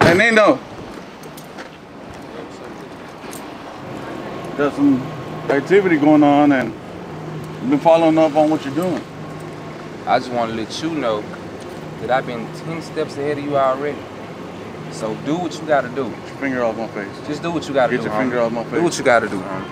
Hey Nino. Got some activity going on and I've been following up on what you're doing. I just want to let you know that I've been 10 steps ahead of you already. So do what you gotta do. Get your finger off my face. Just do what you gotta do. Get your finger off my face. Do what you gotta do, homie.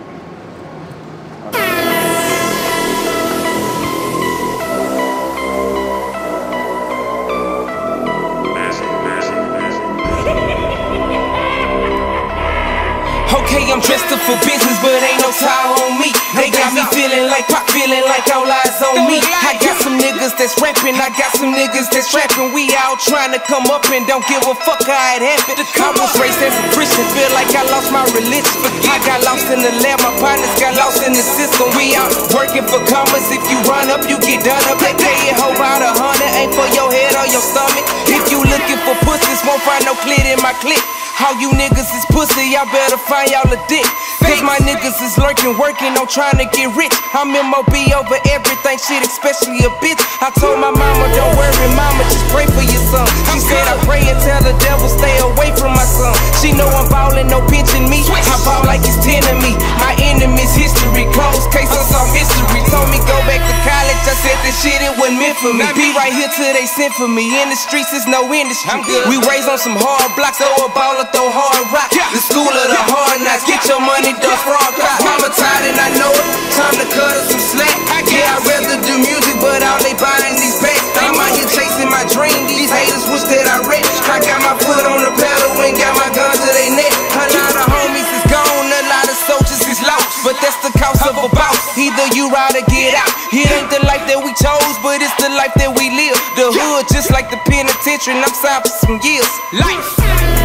Okay, I'm dressed up for business, but ain't no tie on me. They got me feeling like pop, feeling like all eyes on me. I got some niggas that's rapping, I got some niggas that's rapping. We all trying to come up and don't give a fuck how it happened. I was raised as a Christian, feel like I lost my religion. I got lost in the lab, my partners got lost in the system. We out working for commas, if you run up, you get done up. They pay you whole about 100, ain't for your head or your stomach. If you looking for pussies, won't find no clit in my clip. All you niggas is pussy, y'all better find y'all a dick. Cause my niggas is lurking, working on trying to get rich. I'm MOB over everything, shit, especially a bitch. I told my mama, don't worry, mama, just pray for your son. She said I pray and tell the devil stay away from my son. She know I'm ballin', no pinching me. I ball like it's 10 of me. My enemy's history, closed case, unsolved mystery. Told me go back to college, I said this shit, it wasn't meant for me. Be right here till they sent for me. In the streets, is no industry. We raised on some hard blocks, throw a baller, throw hard rock. The school of the hard knocks, get your money done fraud. Mama tired and I know it, time to cut her some slack. Yeah, I'd rather do music, but all they buying these bags. I'm out here chasing my dream, these haters wish that I rich. I got my foot on the pedal and got my gun to their neck. A lot of homies is gone, a lot of soldiers is lost, but that's the cost of a boss. Either you ride or get out. It ain't the life that we chose, but it's the life that we live. The hood just like the penitentiary, and I'm signed for some years. Life.